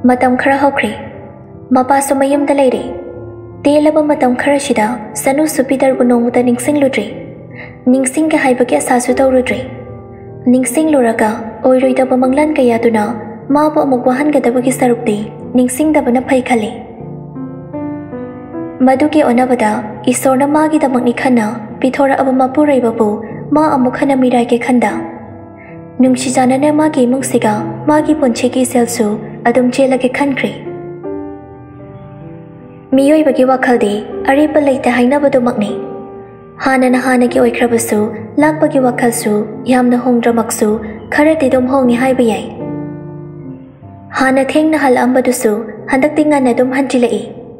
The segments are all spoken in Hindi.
Matam khara hokri. Mapa sumayum daleri. Telaba matam khara shida sanu supidar bunonguta ningsing ludri. Ningsing ka haibaki asasu taurudri. Ningsing luraga oiroida pamanglan kaya tuna mapo amugwahan gadabagi sarukti ningsing dabana phai khali. Maduki onabada isorna magi damak nikhana pithora abamapurai babu ma amukhana mirai ke khanda. Nungsijana ne magi mungsiga magi poncheki selsu adum chelage khankri. Miyoi bagi wakhaldi aripa leita hainabadu makni. Hana ki oikrabasu lakbagi wakalsu yamna hongdramaksu kharati dum hongi haibayai. Hana thengna hal ambadusu handak tingana dum hanjilai.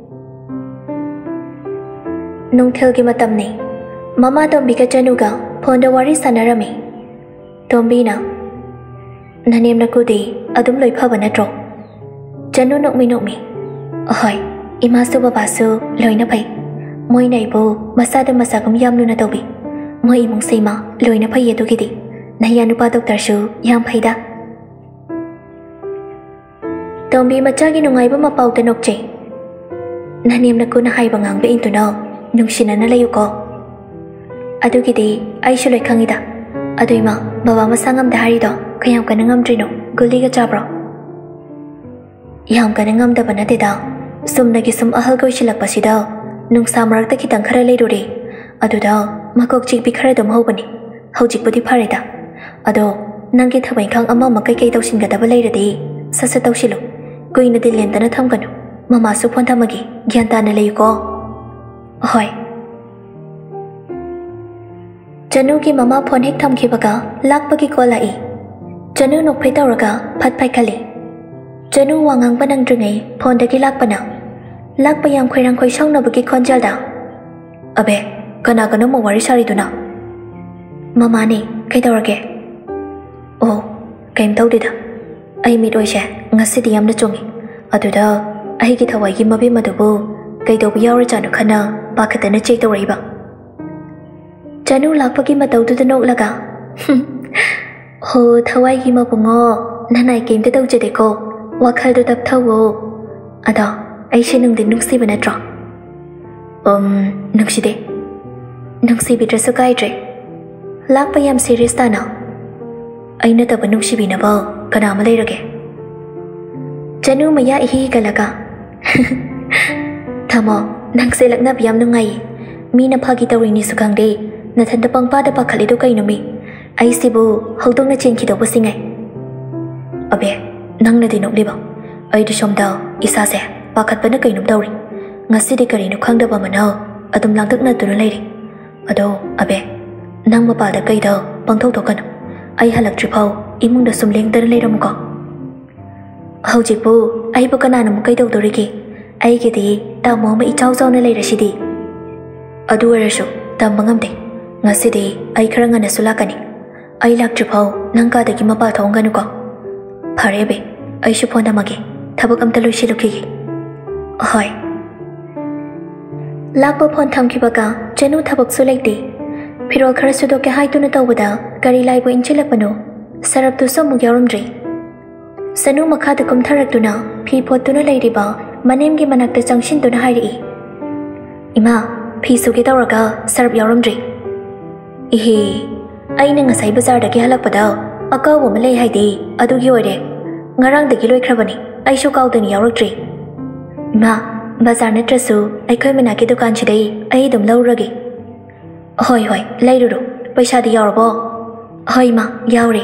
Nungthilgi matamni mama tombiga januga phonda wari sanarami. Tombina nanem nakudi adum loiphaba natro. Janu nokmi. Ahoy imasu babasu loina pai. Moi naibo masada masagam yamnu na tobi. Moi imong seima loina pai yedu gidi. Nahiyanu pa doktor shu yam paida. Tombi machagi nungaiba mapau tanokche. Nanem nakuna haiba ngangbe into now. Nungsina na layo ko. Adu gidi ay shuloy kangida. Adu ima baba masangam dahari do kayam ka nangam drino guli ka jabro. Yam ka nangam da banate daw. Sum nagisum ahal ko shilak pasi daw. Nung samarak ta kitang khara lay ruri. Adu daw makok jik bi khara dum ho bani. Hau jik budi pare da. Adu nangki thabay kang ama makay kay tawsin ka daba lay radi. Sasa taw shilo. Kuy na dilenta na tham kanu. Mama supon tamagi. Gyanta na layo ko. Hoy. Janu ki mama phone hek thamkhibaga lakpagi kolai. Janu nokphai tawraga phatphai khali. Janu wangang panang dringai phone dagi lakpana. Lakpayam khoirang khoi saunabagi khonjalda. Abe kana kana mo wari sari duna. Mama ni kai tawrage. Oh, kaim tawdida. Ai mit oise ngasidi yamna chungi. Aduda ai ki thawai gi mabi madubu kai do yawra chanu khana pakhatana chei tawraiba. Janu lakpagi mataudu danok laga. Ho thawai gi mabungo nanai keimte tawjade ko wakhal do tap thawo. Ada ai she nung din nungsi banatra. Nungside. Nungsi bitrasu kaidre. Lakpayam serious tana. Ai na taba nungsi binaba kana malai rage. Janu maya ihi galaga. Thamo nangse lakna biyam nungai. Mina phagi tawini sukangde. Nathanda pangpada pakhalido kay numi. Ay sibu hawdong na chenki daw pasingai. Abe, nang na dinok diba? Ay disyom daw, isa se, pakat pa na kay num dawri. Ngasi di karino kang daba manaw, atum langtak na tunulayri. Ado, abe, nang mapada kay daw, pangtaw ka no. Ay halak tripaw, imong da sumling dalalay mo ko. Hawjik po, ay po kanana mo kay daw doriki. Ay kiti, tamo maichaw-chaw na lay rasidi. Ado arasyo, tamangamde. Ngasidi ay karanga na sulakani. Ay laktripaw nang kadagi mapataw ang gano ko. Parebe ay supo na magi. Tabag am taloy silukigi. Ahoy. Lakpo pon tamkibaga janu tabag sulayti. Pero karasudo ke hai tu na tawada kari laibo inchilapano. Sarap tu so mugyarumdri. Sanu makada kumtarak tu na pipot tu na layriba manim gi manakta jangshin tu na hairi. Ima, piso kita raga sarap yarumdri. Ihi, ay na ngasay bazar dagi halakpadaw, akaw mo malay haydi, adugi oire. Ngarang dagi loy krabani, ay sukaw dun yawragdri. Ma, bazar na trasu, ay koy manaki dukan siday, ay dumlaw ragi. Hoy, lay ruru, paisa di yawrabo. Hoy ma, yawri.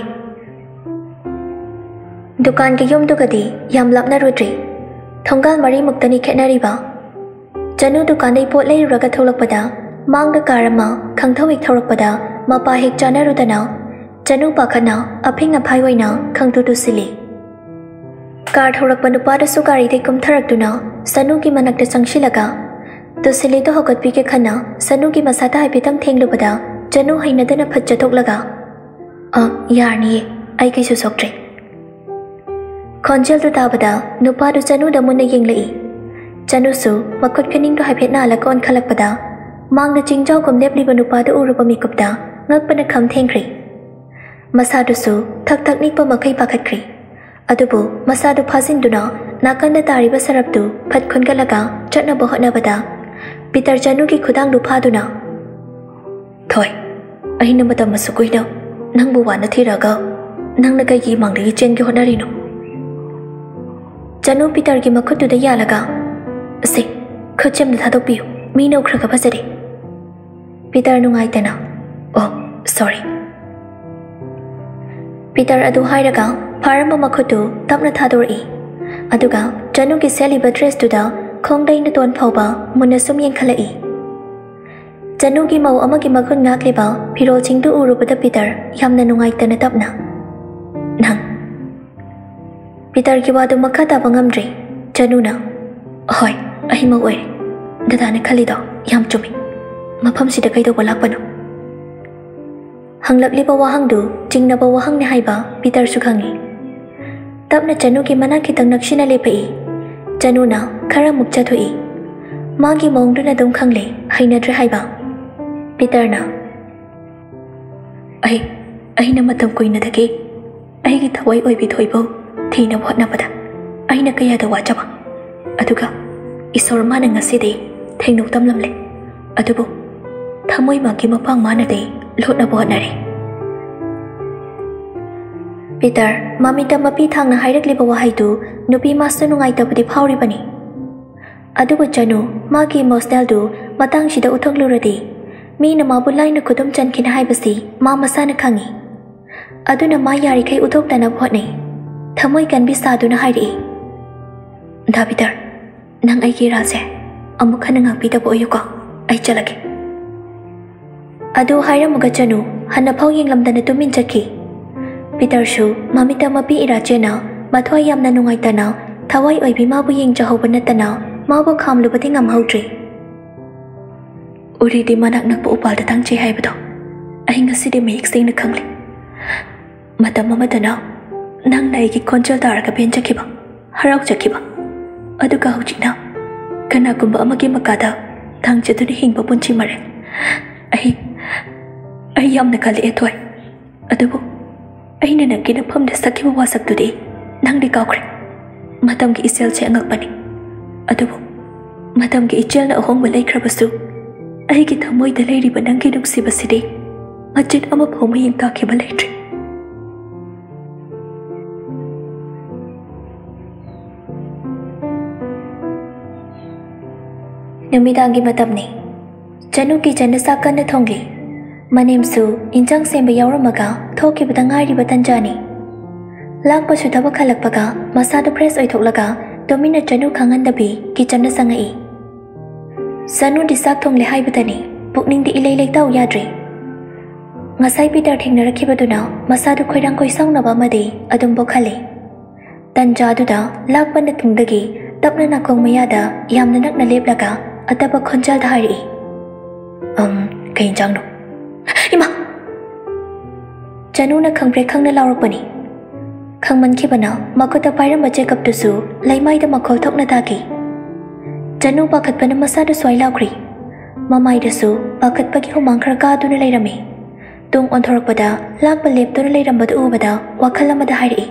Dukan kayom dugadi, yamlap na rudri. Thonggal mari muktani ketnariba. Janu dukan day pot lay raga thulakpada. Mang da karama khang thawik thorakpada mapa hek chanarudana janu pakhana aphing aphai waina khang tu sili kar thorak panupa da sugari de kum tharaktuna sanu ki manakta sangsilaga tu sili to hokat pi ke khana sanu ki masata hai pitang thenglubada janu haina dana phatcha thoklaga yarni ai kai su soktre khonjal tu tabada nupa du janu da munna yenglai janu su makot kaning to hai phetna la kon khalakpada Mang na jingjaw kum nepli banupa da urupa mikupda ngak pa na kham thengkri. Masadu su thak nik pa makai pakhat kri. Adubu masadu phasin duna नाकंदा तारिबा सरपतु फट खुनगलगा चटनबा होटनबदा पीटर चनु की खुदांग दुफादुना थोय अहिना मतम मसुकुइना नंगबु वाना थिरागा नंगना कईगी मांगदगी चेनगी होटनरिनो चनु पीटर की मखुतुदा यालगा से खुचम थादोपियो मीना उखरगा फजरे पीटर नुंगाइतना ओ सॉरी पीटर अदु हाइरगा फारंबा मखुतु तपना थादोरई अदुगा चनु की सेलिबा ड्रेस तुदा खोंगदैन तोन फाउबा मुन्ना सुम येंखलई चनु की मौ अमगी मखुन ngakleba फिरोल चिंगदु उरुबदा पीटर यामना नुंगाइतना तपना नंग पीटर की वादु मखा ताबा ngamdri चनुना होय अहिमा ओइ ददाने खलिदो याम चुमी मफम सिदा कैदोबा लाकपनो हंगलकलिबा वाहंगदु चिंगनबा वाहंगने हाइबा पीटर सु खंगी तबना चनु की मना खितंग नक्शिना लेपई चनुना खरा मुक चथुई मागी मोंगदुना दुम खंगले हाइनद्रे हाइबा पीटरना अहिना मतम कोइना दगे अहिगी थवई ओइबि थोइबो थीना होटनबदा अहिना कयादा वाचबा अदुगा ईश्वर माना ngasiदे थेंगनु तमलमले अदुबो थमोइ मागी मपांग मानदे लोटनबो होटनरे पीटर मामिता मपी थांगना हाइरकलिबा वाहाइदु नुपी मास्टर नुंगाइतबदि फाउरिबनी अदुबो चनु मागी इमोशनल दु मतंगसिदा उथोकलुरदि मीना माबु लाइना खुदुम चनखिन हाइबसि मा मसाना खंगी अदुना मा यारिखै उथोक्तना होटनै थमोइ कनबि सादुना हाइरि दा पीटर नंग आइगी राजे अमुक खना ngakpidaba oyuko ai chalage adu hairamuga chanu hanna phau yenglamdana tumin chakhi Peter शु मामिता मपी इराचेना मथवा यामना नुंगाइतना थवाई ओइबि माबु येंगजाहौबा नतना माबु खामलुबदि ngamहौद्रि उरिदि मनाक नकपा उपालदा थांगचे हाइबदो अहि ngasiदि मयेक सेंगना खंगले मतम अमदना नंगना आइगी खोंजल तारगा बेंजखिबा हराउजखिबा अदुगा हौजिना कनागुंबा अमगे मकादा थांगचदुनि हिंगबा पुंची मरे अहि यामना खले एथोय अदुबु अहिना नंगी नफमदा सखिबा वासक्तुदि नंगदि काउख्रे मतमगी इसेलसे अंगकपनि अदुबु मतमगी इचेलना अहोंगबा लैख्रबसु अहिगी थमोइदा लैरिबा नंगी नुंगसिबसिदि मचित अमा फाउ मयेंग ताखिबा लैत्रे नुमिदांगी मतमनि चनु की चनसा कन्ना थोंगली मनेमसु इंजंग सेंबा यावरमगा थोकिबदा ngairiba tanjani lakpasu thaba khalakpaga masadu fresh oithoklaga domina chanu khangandabi kitchen na sangai sanu disak thongle haibadani pukning di ilei leitau yadri ngasai Peter thengna rakhibaduna masadu khoirang koi saunaba madi adum bokhale tanjaduda lakpana thungdagi tapna na khong mayada yamna nakna leplaga ataba khonjal dhari kain jangno इमा चनु न खंग्रे खंगना लाउरपनी खंगमनखिबना मखुता पाइरम चेकअपदुसु लैमाइदा मखोल थोकना ताकी चनु पाखतपना मसादु स्वाइ लाउख्रि ममाइदसु पाखतपगी हुमांग खर कादुना लैरमे तुंग ओंथोरकपदा लाकपा लेपतुना लैरमबदु उबदा वाखल अमदा हाइरि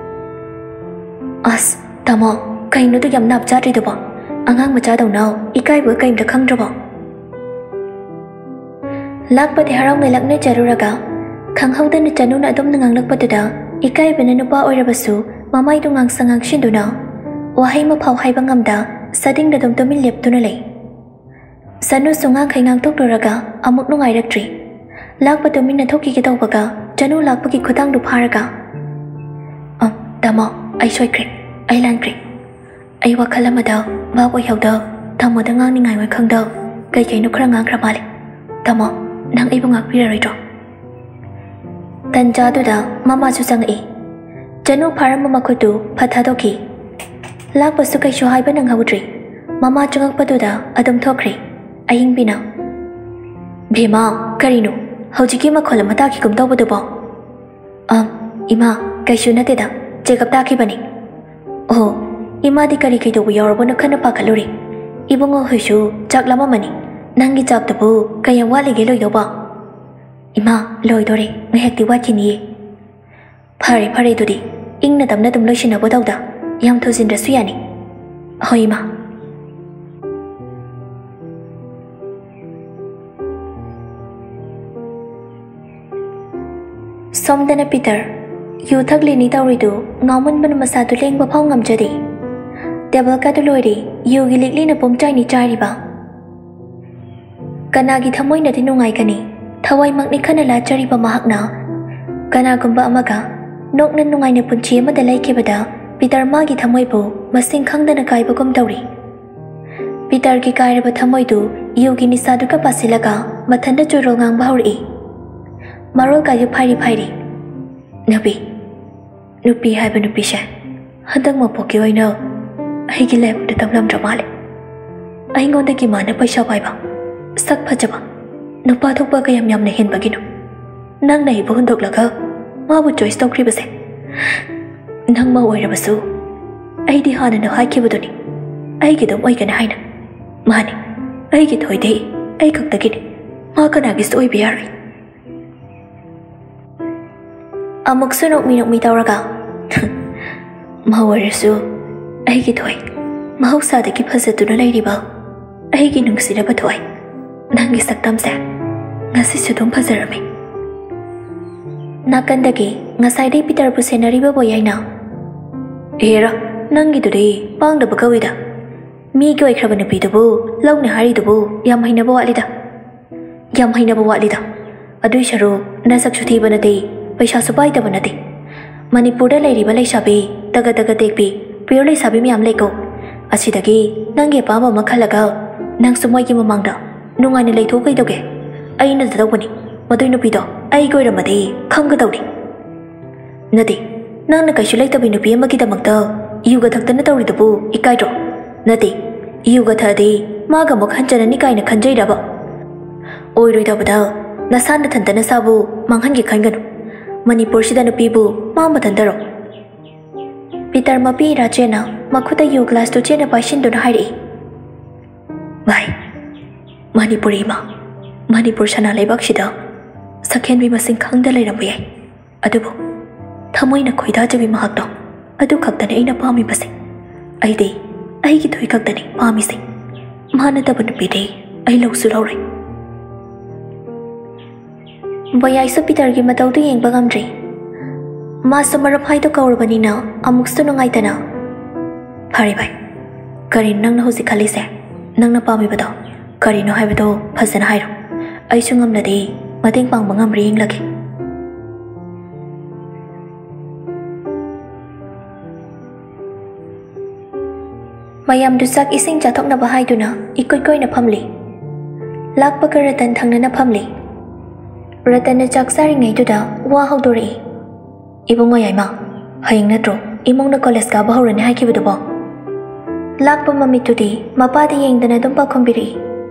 अस तमो कइनु तु यम नापचाद्रिदबो अंगांग मचा दौनाव इकाइबो कइमदा खंगद्रबो लाकपदि हराउंगै लकने चरुरगा खंगहौदना चनुना अदुम nganglakpadada ikaibana nupa oirabasu mamaidu ngangsang shinduna wahai ma phau haiba ngamda sading da dum tomin leptuna lei sanu sunga khaingang tokdoraga amuk nungai raktri lakpa tomin na thoki ki tawbaga chanu lakpa ki khutang du pharaga tamo ai soikre ai lankre ai wakhalamada ba boi hauda thamoda ngang ni ngai wai khangda kai kai nu khra ngang khra male tamo nang ai bungak piraroidro tanjaduda mama su sangai chanu pharam makhutu phathadoki lakpa su kai shu haiba nang haudri mama chungak paduda adum thokre aying bina bhima karino hojiki makhol mata ki kum tawbudubo ima kai shu nateda chekap ta ki bani oh ima di kari kai do yorobo na khana pakhaluri ibungo hoishu chaklama mani nangi chak tabu kaya wali ge loi doba ima loi dore ngehek ti wakini phare phare dudi ingna tamna tum loisina bodawda yam thojin rasu yani ꯍꯣꯏ ꯏꯃꯥ ꯁꯣꯝꯗꯅ ꯄꯤꯇꯔ ꯌꯨ ꯊꯛꯂꯤꯅꯤ ꯇꯧꯔꯤꯗꯨ ꯉꯥꯎꯃꯟꯕꯅ ꯃꯁꯥꯗꯨ ꯂꯦꯡꯕ ꯐꯥꯎ ꯉꯝꯖꯗꯦ ꯇꯦꯕꯜ ꯀꯥꯗꯨ ꯂꯣꯏꯔꯦ ꯌꯨꯒꯤ ꯂꯤꯛꯂꯤꯅ ꯄꯨꯝꯆꯥꯏꯅꯤ ꯆꯥꯏꯔꯤꯕ ꯀꯅꯥꯒꯤ ꯊꯃꯣꯏꯅꯗꯤ ꯅꯨꯡꯉꯥꯏꯒꯅꯤ ꯊꯋꯥꯏꯃꯛꯅꯤ ꯈꯟꯅ ꯂꯥꯠꯆꯔꯤꯕ ꯃꯍꯥꯛꯅ ꯀꯅꯥꯒꯨꯝꯕ ꯑꯃꯒ ꯅꯣꯛꯅ ꯅꯨꯡꯉꯥꯏꯅ ꯄꯨꯟꯁꯤ ꯑꯃꯗ ꯂꯩꯈꯤꯕꯗ ꯄꯤꯇꯔ ꯃꯥꯒꯤ ꯊꯃꯣꯏꯕꯨ ꯃꯁꯤꯡ ꯈꯪꯗꯅ ꯀꯥꯏꯕꯒꯨꯝ ꯇꯧꯔꯤ ꯄꯤꯇꯔꯒꯤ ꯀꯥꯏꯔꯕ ꯊꯃꯣꯏꯗꯨ ꯌꯨꯒꯤ ꯅꯤꯁꯥꯗꯨꯒ ꯄꯥꯁꯤꯜꯂꯒ ꯃꯊꯟꯇ ꯆꯨꯔꯣꯜ ꯉꯥꯡꯕ ꯍꯧꯔꯛꯏ ꯃꯔꯣꯜ ꯀꯥꯏꯗꯨ ꯐꯥꯏꯔꯤ ꯅꯨꯄꯤ ꯍꯥꯏꯕ ꯅꯨꯄꯤꯁꯦ ꯍꯟꯗꯛ ꯃꯄꯣꯛꯀꯤ ꯑꯣꯏꯅ ꯑꯩꯒꯤ ꯂꯥꯏꯕꯛꯇ ꯇꯝꯂꯝꯗ꯭ꯔ ꯃꯥꯜꯂꯦ ꯑꯩꯉꯣꯟꯗꯒꯤ ꯃꯥꯅ ꯄꯩꯁꯥ ꯄꯥꯏꯕ ꯁꯛ ꯐꯖꯕ नुपा थोपा कयम यामने हेनबगिनो नंग नहीं बहुन दोगलगा माबु चॉइस तौख्रिबसे नंग मा ओइरबसु अइदि हाना न हाइखिबदुनि अइगि दम ओइगना हाइना मानि अइगि थोइदे अइ खक्तगिनि मा कनागिस ओइबि यारै अमुकसु नोकमि तौरगा मा ओइरसु अइगि थोइ महौसादगि फजतुना लैरिबा अइगि नुंसिरबा थोइ नंगी सक्तमसे ngasi sudum fazarame nakandagi ngasai dei Peter bu senariba boyaina era nangi dure pangda bakawida mi goi khraba nupi dubu lawne hari dubu yam haina bawalida adui sharu nasak chuthi banate paisa supai da banate manipur da lairiba laisabi taga tekpi pure laisabi mi am leko asidagi nangi paba makhalaga nang sumoi gi mamangda nungai ne leitho kai doge aina zadawani madui nupido ai goiramadi khamgadawni nadi nangna kaisu leitabi nupi amagi damakta yuga thaktana tawridabu ikaidro nadi yuga thadi maga mukhanjanani kaina khanjairaba oiroidabada nasana thantana sabu manghangi khanganu manipur sida nupibu mama thandaro Peter mapi rajena makhuta yu glass to chena paishinduna hairi bai manipuri ma Manipur sana leibak sida sakhen bi masing khangda leirambu yai adubu thamoina khoida jabi mahakto adu khaktane aina pami base aidi aigi thoi khaktane pami se mana tabanu pide ai loksu laurai boyai su Peter gi matau du yeng bagamdri ma samara phai to kaurabani na amuk su nungai tana phari bai karin nang na hosi khali se nang na pami bado karino haibado phasana hairo ai sungam nadi mateng pang bangam ring lagi mayam dusak ising chathok na bahai duna ikoi koi na phamli lak pakar ratan thangna na phamli ratan na chaksari ngai duda wa haudori ibungo yaima haying na tro imong na college ka bahawrani haikibadu bo lak pa mami tudi mapadi yengdana dum pa khombiri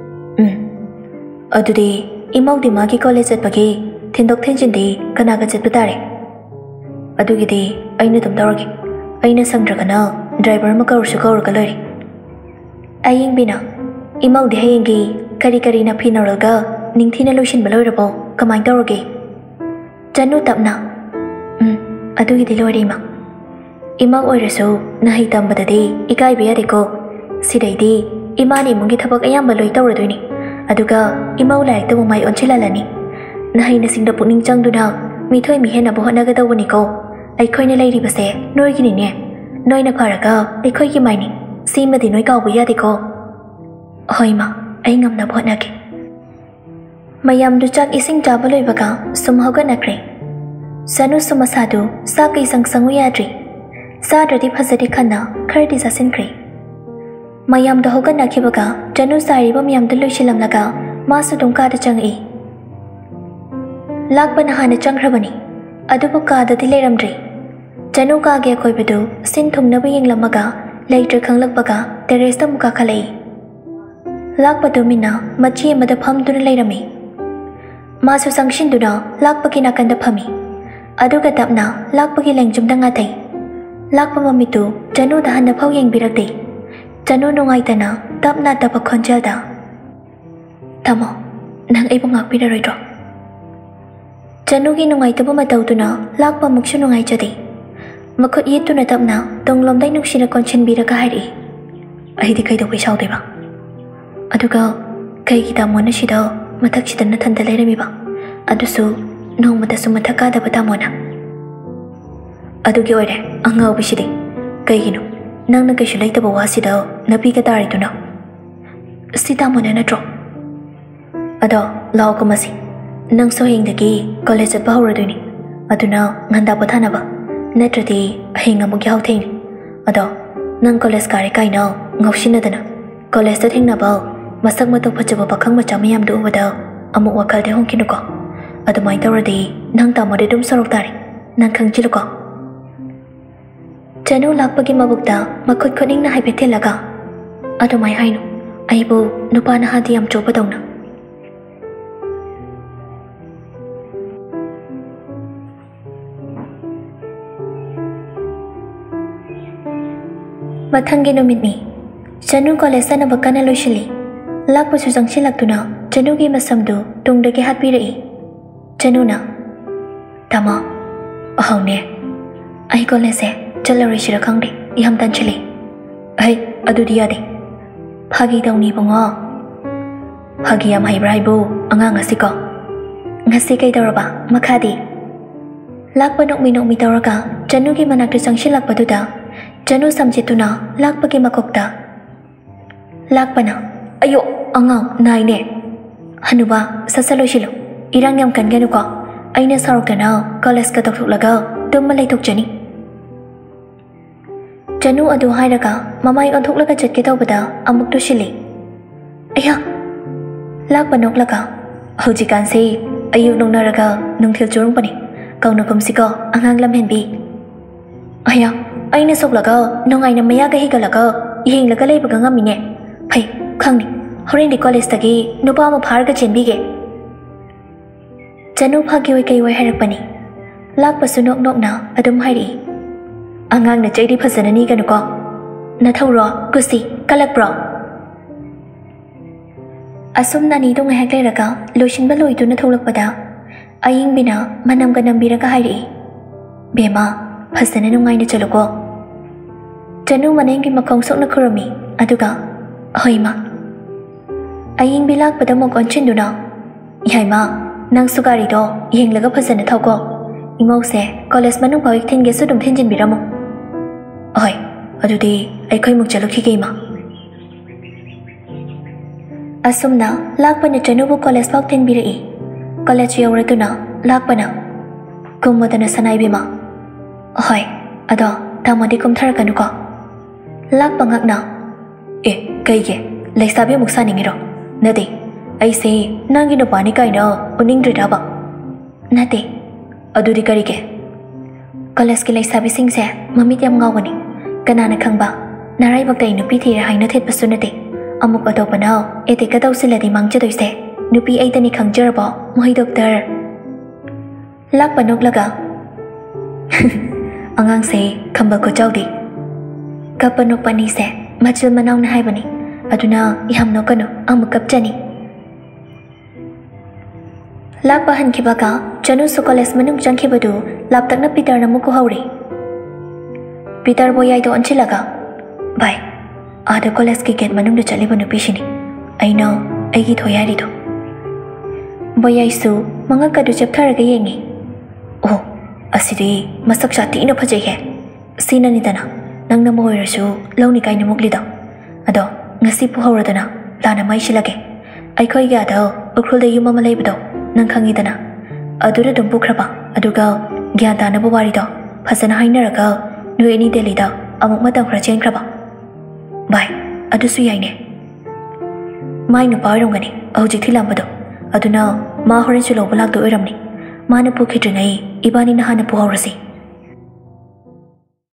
अदुदी इमाउदी मागी कॉलेज चटपगी थिंदोक थिंजिंदी कनागा चटपतारे अदुगिदी अइना तुम दौरगी अइना संग्रगना ड्राइवर मा कौरसु कौरगा लरी अयिंग बिना इमाउदी हयेंगी करी ना फिनरगा निंगथिना लोइसिन बलोइरबो कमाइ दौरगे जनु तपना अदुगिदी लोइरिमा इमा ओइरसु नहै तंबददी इकाइ बेयारेको सिदैदी इमानी मुंगी थबक अयाम बलोइ तौरदोइनी aduga imau laik ta mumai onchilalani nahai na singda puning changduna mithoi mi hena bohana ga dawani ko ai khoina lairi base noi gini ne noi na pharaga ai khoi gi maini sima di noi ka bu ya de ko hoima ai ngam na bohana ke mayam du chak ising jaba loi baga sumhoga nakre sanu sumasadu sa kai sang sangu yadri sa dradi phasadi khana khardi jasin kre mayam da hogan nakhibaga janu sari bam yam da loishilam laga masu dungka da changi lakban hana changrabani adubu ka da dileramdri janu ka ge koi bedu sin thungna ba yenglamaga leitre khanglak baga terrace da muka khalai lakba domina machi amada phamduna leirami masu sangshin duna lakba ki nakanda phami aduga tapna lakba ki lengjum da ngatai lakba mamitu janu da hana phau yengbirakdei Janu nungai tana tapna tapa khonjalda tamo nang ai bangak pira roidro Janu gi nungai tapa matauduna lakpa mukshu nungai chadi makhut yetuna tapna tonglom dai nuksina konchin bira ka hari ꯑꯩꯗꯤ ꯀꯩꯗꯧꯕꯩ ꯁꯥꯎꯗꯣꯏꯕ ꯑꯗꯨꯒ ꯀꯩꯒꯤ ꯇꯥꯃꯣꯅ ꯁꯤꯗ ꯃꯊꯛꯁꯤꯗ ꯅꯊꯟꯇ ꯂꯩꯔꯝꯃꯤꯕ ꯑꯗꯨꯁꯨ ꯅꯣꯡꯃꯗꯁꯨ ꯃꯊꯛ ꯀꯥꯗꯕ ꯇꯥꯃꯣꯅ ꯑꯗꯨꯒꯤ ꯑꯣꯏꯔꯦ ꯑꯉꯥꯎꯕꯤꯁꯤꯗꯤ ꯀꯩꯒꯤꯅꯣ ꯅꯪꯅ ꯀꯩꯁꯨ ꯂꯩꯇꯕ ꯋꯥꯁꯤꯗ ꯅꯥꯄꯤꯒ ꯇꯥꯔꯤꯗꯨꯅ ꯁꯤ ꯇꯥꯃꯣꯅ ꯅꯠꯇ꯭ꯔꯣ ꯑꯗꯣ ꯂꯥꯛꯑꯣ ꯀꯨꯝꯃꯁꯤ ꯅꯪꯁꯨ ꯍꯌꯦꯡꯗꯒꯤ ꯀꯣꯂꯦꯖ ꯆꯠꯄ ꯍꯧꯔꯗꯣꯏꯅꯤ ꯑꯗꯨꯅ ꯉꯟꯇꯥ ꯄꯣꯊꯥꯅꯕ ꯅꯠꯇ꯭ꯔꯗꯤ ꯍꯌꯦꯡ ꯑꯃꯨꯛ ꯌꯥꯍꯧ ꯊꯦꯡꯅꯤ ꯑꯗꯣ ꯅꯪ ꯀꯣꯂꯦꯖ ꯀꯥꯔꯦ ꯀꯥꯏꯅ ꯉꯥꯎꯁꯤꯟꯅꯗꯅ ꯀꯣꯂꯦꯖꯇ ꯊꯦꯡꯅꯕ ꯃꯁꯛ ꯃꯇꯧ ꯐꯖꯕ ꯄꯥꯈꯪ ꯃꯆꯥ ꯃꯌꯥꯝꯗꯨ ꯎꯕꯗ ꯑꯃꯨꯛ ꯋꯥꯈꯜꯗ ꯍꯣꯡꯈꯤꯅꯨꯀꯣ ꯑꯗꯨꯃꯥꯏꯅ ꯇꯧꯔꯗꯤ ꯅꯪ ꯇꯥꯃꯣꯗꯤ ꯑꯗꯨꯝ ꯁꯣꯔꯣꯛ ꯇꯥꯔꯦ ꯅꯪ ꯈꯪꯖꯤꯜꯂꯨꯀꯣ ꯆꯅꯨ ꯂꯥꯛꯄꯒꯤ ꯃꯕꯨꯛꯇ ꯃꯈꯨꯠ ꯈꯨꯅꯤꯡꯅ ꯍꯥꯏꯐꯦꯠ ꯊꯤꯜꯂꯒ ꯑꯗꯨꯃꯥꯏ ꯍꯥꯏꯅꯨ ꯑꯩꯕꯨ ꯅꯨꯄꯥ ꯅꯍꯥꯗꯤ ꯌꯥꯝ ꯆꯣꯞꯄꯗꯧꯅ ꯃꯊꯪꯒꯤ ꯅꯨꯃꯤꯠꯅꯤ ꯆꯅꯨ ꯀꯣꯂꯦꯖ ꯆꯠꯅꯕ ꯀꯟꯅ ꯂꯣꯏꯁꯤꯜꯂꯤ ꯂꯥꯛꯄꯁꯨ ꯆꯪꯁꯤꯜꯂꯛꯇꯨꯅ ꯆꯅꯨꯒꯤ ꯃꯁꯝꯗꯨ ꯇꯨꯡꯗꯒꯤ ꯍꯥꯠꯄꯤꯔꯛꯏ ꯆꯅꯨꯅ ꯇꯥꯃꯣ ꯑꯍꯧꯅꯦ ꯑꯩ ꯀꯣꯂꯦꯖꯁꯦ ꯆꯠꯂꯔꯣꯏꯁꯤꯔ ꯈꯪꯗꯦ ꯌꯥꯝ ꯇꯟꯁꯤꯜꯂꯤ ꯑꯩ ꯑꯗꯨꯗꯤ ꯌꯥꯗꯦ ꯐꯥꯒꯤ ꯇꯧꯅꯤ ꯏꯕꯨꯡꯉꯣ ꯐꯥꯒꯤ ꯌꯥꯝ ꯍꯩꯕ꯭ꯔꯥ ꯍꯥꯏꯕꯨ ꯑꯉꯥꯡ ꯑꯁꯤꯀꯣ ꯉꯁꯤ ꯀꯩꯗꯧꯔꯕ ꯃꯈꯥꯗꯤ ꯂꯥꯛꯄ ꯅꯣꯛꯃꯤ ꯅꯣꯛꯃꯤ ꯇꯧꯔꯒ ꯆꯅꯨꯒꯤ ꯃꯅꯥꯛꯇ ꯆꯪꯁꯤꯜꯂꯛꯄꯗꯨꯗ ꯆꯅꯨ ꯁꯝꯖꯦꯠꯇꯨꯅ ꯂꯥꯛꯄꯒꯤ ꯃꯀꯣꯛꯇ ꯂꯥꯛꯄꯅ ꯑꯌꯣ ꯑꯉꯥꯡ ꯅꯥꯏꯅꯦ ꯍꯅꯨꯕ ꯁꯠ ꯂꯣꯏꯁꯤꯜꯂꯨ ꯏꯔꯥꯡ ꯌꯥꯝ ꯀꯟꯒꯅꯨꯀꯣ ꯑꯩꯅ ꯁꯥꯎꯔꯛꯇꯅ ꯀꯣꯂꯦꯖꯀ ꯇꯧꯊꯣꯛꯂꯒ ꯇꯨꯝꯃ ꯂꯩꯊꯣꯛꯆꯅꯤ ꯆꯅꯨ ꯑꯗꯨ ꯍꯥꯏꯔꯒ ꯃꯃꯥꯏ ꯑꯣꯟꯊꯣꯛꯂꯒ ꯆꯠꯀꯦ ꯇꯧꯕꯗ ꯑꯃꯨꯛ ꯇꯨꯁꯤꯜꯂꯤ ꯑꯌꯥ ꯂꯥꯛꯄ ꯅꯣꯛꯂꯒ ꯍꯧꯖꯤꯛꯀꯥꯟꯁꯦ ꯑꯌꯨꯛ ꯅꯣꯛꯅꯔꯒ ꯅꯨꯡꯊꯤꯜ ꯆꯨꯔꯨꯡꯕꯅꯤ ꯀꯧꯅ ꯀꯨꯝꯁꯤꯀꯣ ꯑꯉꯥꯡ ꯂꯝꯍꯦꯟꯕꯤ ꯑꯌꯥ ꯑꯩꯅ ꯁꯣꯛꯂꯒ ꯅꯨꯡꯉꯥꯏꯅ ꯃꯌꯥꯒ ꯍꯤꯒꯠꯂꯒ ꯌꯦꯡꯂꯒ ꯂꯩꯕꯒ ꯉꯝꯃꯤꯅꯦ ꯐꯩ ꯈꯪꯅꯤ ꯍꯣꯔꯦꯟꯗꯤ ꯀꯣꯂꯦꯖꯇꯒꯤ ꯅꯨꯄꯥ ꯑꯃ ꯐꯥꯔꯒ ꯆꯦꯟꯕꯤꯒꯦ ꯆꯅꯨ ꯐꯥꯒꯤ ꯑꯣꯏ ꯀꯩ ꯑꯣꯏ ꯍꯥꯏꯔꯛꯄꯅꯤ ꯂꯥꯛꯄꯁꯨ ꯅꯣꯛ ꯅꯣꯛꯅ ꯑꯗꯨꯝ ꯍꯥꯏꯔꯛꯏ ꯑꯉꯥꯡꯅ ꯆꯩꯗꯤ ꯐꯖꯅ ꯅꯤꯒꯅꯨꯀꯣ ꯅꯊꯧꯔꯣ ꯀꯨꯁꯤ ꯀꯜꯂꯛꯄ꯭ꯔꯣ ꯑꯁꯨꯝꯅ ꯑꯅꯤꯗꯣ ꯉꯥꯏꯍꯥꯛ ꯂꯩꯔꯒ ꯂꯣꯏꯁꯤꯟꯕ ꯂꯣꯏꯗꯨꯅ ꯊꯣꯛꯂꯛꯄꯗ ꯑꯌꯤꯡꯕꯤꯅ ꯃꯅꯝꯒ ꯅꯝꯕꯤꯔꯒ ꯍꯥꯏꯔꯛꯏ ꯕꯦꯝꯃ ꯐꯖꯅ ꯅꯨꯡꯉꯥꯏꯅ ꯆꯠꯂꯨꯀꯣ ꯆꯅꯨ ꯃꯅꯦꯡꯒꯤ ꯃꯈꯣꯡ ꯁꯣꯛꯅ ꯈꯨꯔꯝꯃꯤ ꯑꯗꯨꯒ ꯍꯣꯏ ꯃꯥ ꯑꯌꯤꯡꯕꯤ ꯂꯥꯛꯄꯗ ꯑꯃꯨꯛ ꯑꯣꯟꯁꯤꯟꯗꯨꯅ ꯌꯥꯏꯃ ꯅꯪꯁꯨ ꯒꯥꯔꯤꯗꯣ ꯌꯦꯡꯂꯒ ꯐꯖꯅ ꯊꯧꯀꯣ ꯏꯃꯧꯁꯦ ꯀꯣꯂꯦꯖ ꯃꯅꯨꯡ ꯐꯥꯎ ꯊꯤꯟꯒꯦꯁꯨ ꯑꯗꯨꯝ ꯊꯤꯟꯖꯤꯟꯕꯤꯔꯝꯃꯣ ꯑꯍꯣꯏ ꯑꯗꯨꯗꯤ ꯑꯩꯈꯣꯏꯃꯨꯛ ꯆꯠꯂꯨꯈꯤꯒꯦ ꯏꯃꯥ ꯑꯁꯨꯝꯅ ꯂꯥꯛꯄꯅ ꯆꯅꯨꯕꯨ ꯀꯣꯂꯦꯖ ꯐꯥꯎ ꯊꯤꯟꯕꯤꯔꯛꯏ ꯀꯣꯂꯦꯖ ꯌꯧꯔꯗꯨꯅ ꯂꯥꯛꯄꯅ ꯀꯨꯝꯃꯗꯅ ꯁꯅꯥꯏꯕꯤꯃ ꯍꯣꯏ ꯑꯗꯣ ꯇꯥꯃꯣꯗꯤ ꯀꯨꯝꯊꯔꯛꯀꯅꯨꯀꯣ ꯂꯥꯛꯄ ꯉꯛꯅ ꯑꯦ ꯀꯩꯒꯤ ꯂꯩꯁꯥꯕꯤ ꯑꯃꯨꯛ ꯁꯥꯅꯤꯡꯉꯤꯔꯣ ꯅꯠꯇꯦ ꯑꯩꯁꯦ ꯅꯪꯒꯤ ꯅꯨꯄꯥꯅꯤ ꯀꯥꯏꯅ ꯎꯅꯤꯡꯗ꯭ꯔꯤꯔꯕ ꯅꯠꯇꯦ ꯑꯗꯨꯗꯤ ꯀꯔꯤꯒꯤ ꯀꯣꯂꯦꯖꯀꯤ ꯂꯩꯁꯥꯕꯤꯁꯤꯡꯁꯦ ꯃꯃꯤꯠ ꯌꯥꯝ ꯉꯥꯎꯕꯅꯤ ꯀꯅꯥꯅ ꯈꯪꯕ ꯅꯔꯥꯏꯕꯛꯇ ꯑꯩ ꯅꯨꯄꯤ ꯊꯤꯔꯦ ꯍꯥꯏꯅ ꯊꯦꯠꯄꯁꯨ ꯅꯠꯇꯦ ꯑꯃꯨꯛ ꯑꯇꯣꯞꯄꯅ ꯑꯦꯇꯦꯛꯀ ꯇꯧꯁꯤꯜꯂꯗꯤ ꯃꯥꯡꯖꯗꯣꯏꯁꯦ ꯅꯨꯄꯤ ꯑꯩꯗꯅꯤ ꯈꯪꯖꯔꯕꯣ ꯃꯣꯏ ꯗꯣꯛꯇꯔ ꯂꯥꯛꯄ ꯅꯣꯛꯂꯒ ꯑꯉꯥꯡꯁꯦ ꯈꯝꯕ ꯈꯨꯆꯥꯎꯗꯤ ꯀꯞꯄ ꯅꯣꯛꯄ ꯑꯅꯤꯁꯦ ꯃꯆꯤꯜ ꯃꯅꯥꯎꯅ ꯍꯥꯏꯕꯅꯤ ꯑꯗꯨꯅ ꯌꯥꯝ ꯅꯣꯛꯀꯅꯨ ꯑꯃꯨꯛ ꯀꯞꯆꯅꯤ ꯂꯥꯛꯄ ꯍꯟꯈꯤꯕꯒ ꯆꯅꯨꯁꯨ ꯀꯣꯂꯦꯖ ꯃꯅꯨꯡ ꯆꯪꯈꯤꯕꯗꯨ ꯂꯥꯞꯇꯛꯅ ꯄꯤꯇꯔꯅ ꯑꯃꯨꯛ ꯎꯍꯧꯔꯤ ꯄꯤꯇꯔ ꯕꯣꯌꯥꯏꯗꯣ ꯑꯣꯟꯁꯤꯜꯂꯒ ꯚꯥꯏ आधा कॉलेज के गेट मनुंग चलीब नुपीसिनी अइना अइगी थोय हारिदो बोयाइसु मंगकदु चेप्थरगा येंगी ओ असिदि मसक सातीना फजै हे सिनानिदना नंगना मोयरसु लौनि काइना मुक्लिदो अदो ngasi puhauradana lana maisилage अइखोय गादा उखरुलदा युम अमा लैबदो नंग खंगिदना अदुरा दुम पुख्रबा अदुगा ग्यान तानबो वारिदो फजना हाइनरगा नुएनी देलिदा अमुक मतम खरा चेंख्रबा बाय अदुसु याइने माइ नुपा ओइरमगनि हौजि थिलांबदो अदुना मा होरेन सुलोबा लाक्दो ओइरमनि माना पुखिद्रिङै इबानि नहाना पुहौरसि